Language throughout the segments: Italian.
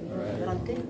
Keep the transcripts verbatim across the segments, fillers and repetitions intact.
Però a te?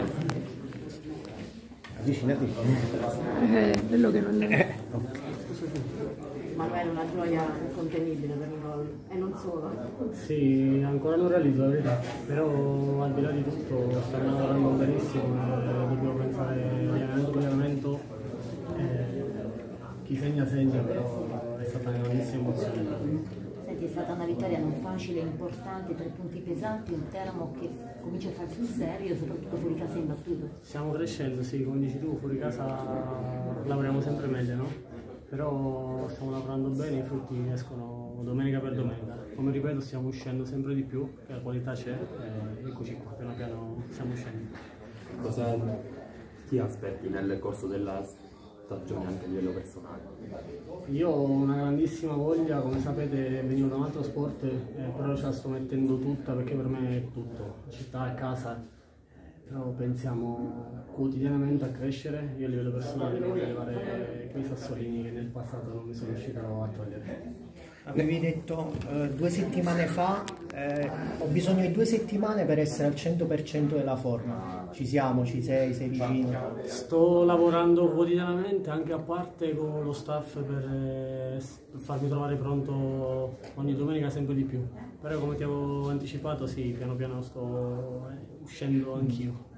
Avvicinati. Eh, quello che non è. Manuele, una gioia incontenibile per Nicole, e non solo. Sì, ancora non realizzo la verità, però al di là di tutto stiamo lavorando benissimo, eh, dobbiamo pensare allenamento per allenamento, eh, chi segna segna, però è stata una grandissima emozione. Senti, è stata una vittoria non facile, importante, tre punti pesanti, un Teramo che comincia a fare sul serio, soprattutto fuori casa imbattuto. Stiamo crescendo, sì, come dici tu, fuori casa lavoriamo sempre meglio, no? Però stiamo lavorando bene, i frutti escono domenica per domenica. Come ripeto, stiamo uscendo sempre di più, la qualità c'è e eccoci qua, piano piano stiamo uscendo. Cosa ti aspetti nel corso della stagione anche a livello personale? Io ho una grandissima voglia, come sapete venivo da un altro sport, eh, però ce la sto mettendo tutta perché per me è tutto, la città è casa. Però pensiamo quotidianamente a crescere, io a livello personale devo elevare quei sassolini che nel passato non mi sono riuscito a togliere. Avevi detto eh, due settimane fa, eh, ho bisogno di due settimane per essere al cento per cento della forma. Ci siamo, ci sei, sei vicino? Sto lavorando quotidianamente, anche a parte con lo staff, per eh, farmi trovare pronto ogni domenica sempre di più. Però come ti avevo anticipato, sì, piano piano sto eh, uscendo anch'io.